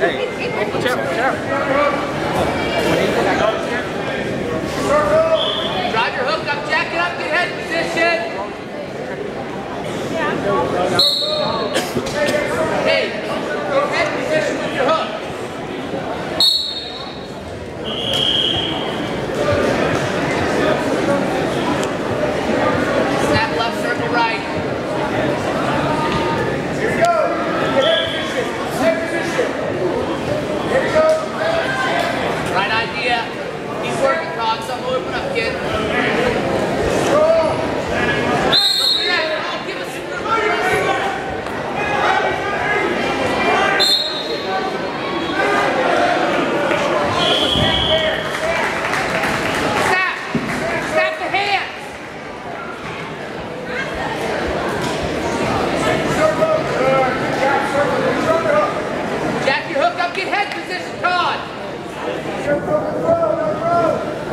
watch out, watch out. Drive your hook up, jack it up, get head position. Hey, get head position with your hook. Snap left, circle right. Here we go. Get head position. Head position. Here we go. Right idea. Keep working, Todd. Something will open up, kid. Roll. Look at that. Oh, give us some room. Snap. Snap the hands. Jack your hook up. Get head position, Todd. Circle, control, control.